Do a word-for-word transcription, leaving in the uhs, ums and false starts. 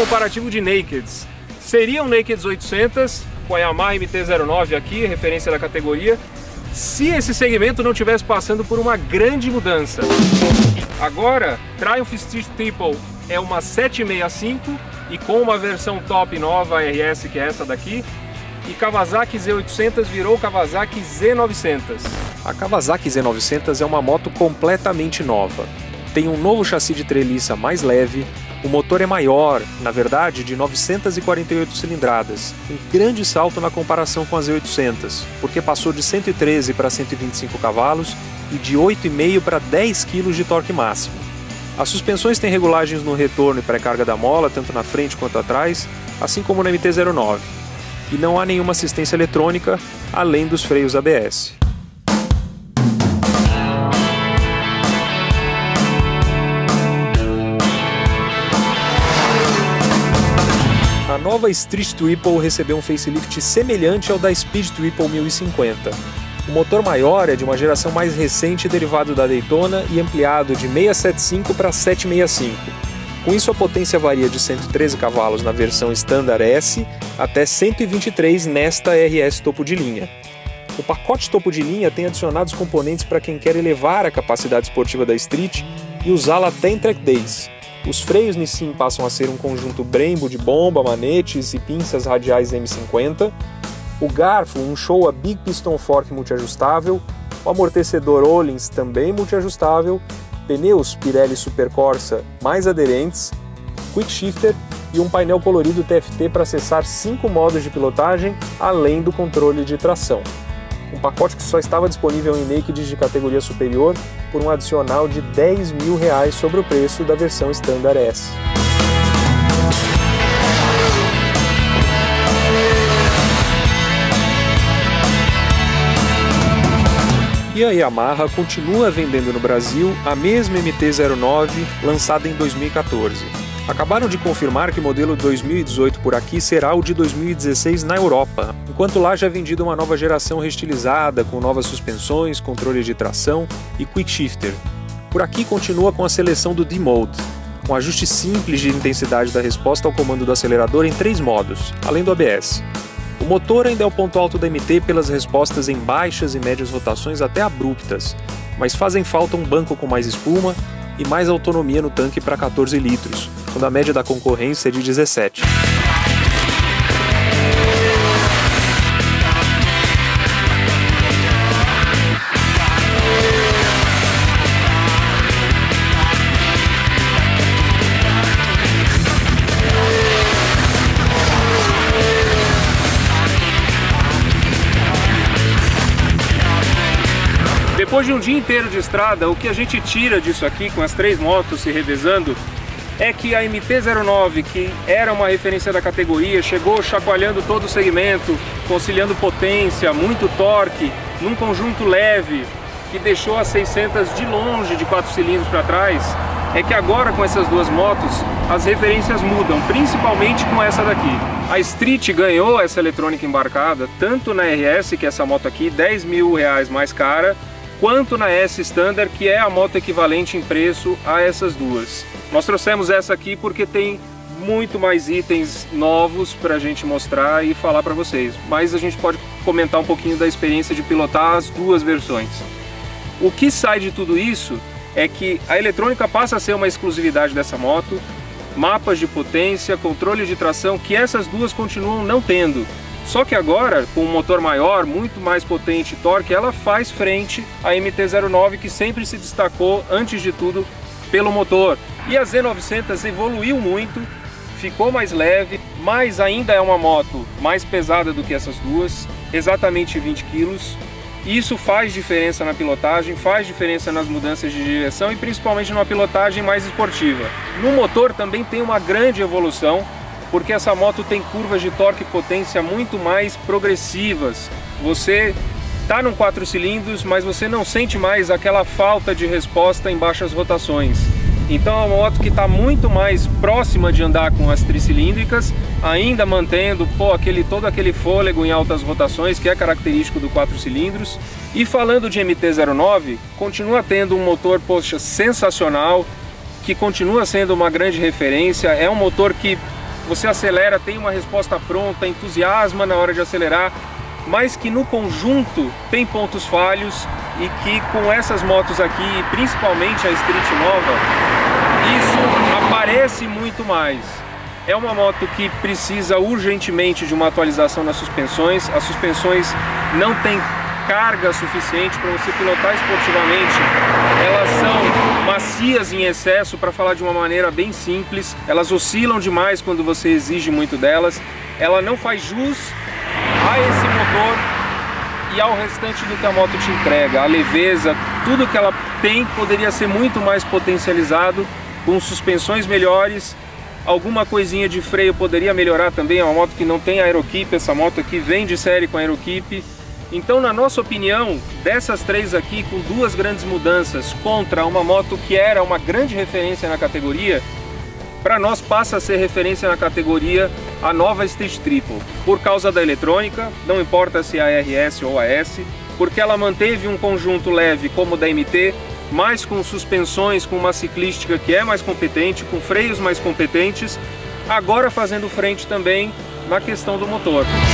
comparativo de nakeds. Seria um Nakeds oitocentos com a Yamaha M T zero nove aqui, referência da categoria, se esse segmento não estivesse passando por uma grande mudança. Agora, Triumph Street Triple é uma sete sessenta e cinco e com uma versão top nova R S, que é essa daqui, e Kawasaki Z oitocentos virou Kawasaki Z novecentos. A Kawasaki Z novecentos é uma moto completamente nova. Tem um novo chassi de treliça mais leve, o motor é maior, na verdade de novecentas e quarenta e oito cilindradas, um grande salto na comparação com a Z oitocentos, porque passou de cento e treze para cento e vinte e cinco cavalos e de oito vírgula cinco para dez quilos de torque máximo. As suspensões têm regulagens no retorno e pré-carga da mola, tanto na frente quanto atrás, assim como na M T zero nove. E não há nenhuma assistência eletrônica, além dos freios A B S. A nova Street Triple recebeu um facelift semelhante ao da Speed Triple mil e cinquenta. O motor maior é de uma geração mais recente derivado da Daytona e ampliado de seiscentos e setenta e cinco para setecentos e sessenta e cinco. Com isso, a potência varia de cento e treze cavalos na versão Standard S até cento e vinte e três nesta R S topo de linha. O pacote topo de linha tem adicionados componentes para quem quer elevar a capacidade esportiva da Street e usá-la até em track days. Os freios Nissin passam a ser um conjunto Brembo de bomba, manetes e pinças radiais M cinquenta. O garfo, um Showa Big Piston Fork multiajustável. O amortecedor Öhlins também multiajustável. Pneus Pirelli Super Corsa mais aderentes. Quick Shifter e um painel colorido T F T para acessar cinco modos de pilotagem, além do controle de tração. Um pacote que só estava disponível em nakeds de categoria superior por um adicional de dez mil reais sobre o preço da versão Standard S. E a Yamaha continua vendendo no Brasil a mesma M T zero nove lançada em dois mil e quatorze. Acabaram de confirmar que o modelo dois mil e dezoito por aqui será o de dois mil e dezesseis na Europa, enquanto lá já é vendida uma nova geração reestilizada, com novas suspensões, controle de tração e quick shifter. Por aqui continua com a seleção do D-Mode, um ajuste simples de intensidade da resposta ao comando do acelerador em três modos, além do A B S. O motor ainda é o ponto alto da M T pelas respostas em baixas e médias rotações até abruptas, mas fazem falta um banco com mais espuma e mais autonomia no tanque para quatorze litros, quando a média da concorrência é de dezessete. Depois de um dia inteiro de estrada, o que a gente tira disso aqui, com as três motos se revezando, é que a M T zero nove, que era uma referência da categoria, chegou chacoalhando todo o segmento, conciliando potência, muito torque, num conjunto leve, que deixou a seiscentos de longe de quatro cilindros para trás. É que agora, com essas duas motos, as referências mudam, principalmente com essa daqui. A Street ganhou essa eletrônica embarcada, tanto na R S, que é essa moto aqui, dez mil reais mais cara, quanto na S Standard, que é a moto equivalente em preço a essas duas. Nós trouxemos essa aqui porque tem muito mais itens novos para a gente mostrar e falar para vocês, mas a gente pode comentar um pouquinho da experiência de pilotar as duas versões. O que sai de tudo isso é que a eletrônica passa a ser uma exclusividade dessa moto, mapas de potência, controle de tração, que essas duas continuam não tendo. Só que agora, com um motor maior, muito mais potente e torque, ela faz frente à M T zero nove, que sempre se destacou, antes de tudo, pelo motor. E a Z novecentos evoluiu muito, ficou mais leve, mas ainda é uma moto mais pesada do que essas duas, exatamente vinte quilos. E isso faz diferença na pilotagem, faz diferença nas mudanças de direção e principalmente numa pilotagem mais esportiva. No motor também tem uma grande evolução, porque essa moto tem curvas de torque e potência muito mais progressivas. Você está num quatro cilindros, mas você não sente mais aquela falta de resposta em baixas rotações. Então é uma moto que está muito mais próxima de andar com as tricilíndricas, ainda mantendo pô, aquele, todo aquele fôlego em altas rotações, que é característico do quatro cilindros. E falando de M T zero nove, continua tendo um motor, poxa, sensacional, que continua sendo uma grande referência. É um motor que você acelera, tem uma resposta pronta, entusiasma na hora de acelerar, mas que no conjunto tem pontos falhos e que com essas motos aqui, principalmente a Street nova, isso aparece muito mais. É uma moto que precisa urgentemente de uma atualização nas suspensões. As suspensões não têm carga suficiente para você pilotar esportivamente. Elas são macias em excesso, para falar de uma maneira bem simples. Elas oscilam demais quando você exige muito delas. Ela não faz jus a esse motor e ao restante do que a moto te entrega. A leveza, tudo que ela tem poderia ser muito mais potencializado com suspensões melhores. Alguma coisinha de freio poderia melhorar também. É uma moto que não tem aerokeep, essa moto aqui vem de série com aerokeep. Então, na nossa opinião, dessas três aqui, com duas grandes mudanças contra uma moto que era uma grande referência na categoria, para nós passa a ser referência na categoria a nova Street Triple, por causa da eletrônica, não importa se é a R S ou a S, porque ela manteve um conjunto leve como o da M T, mas com suspensões, com uma ciclística que é mais competente, com freios mais competentes, agora fazendo frente também na questão do motor.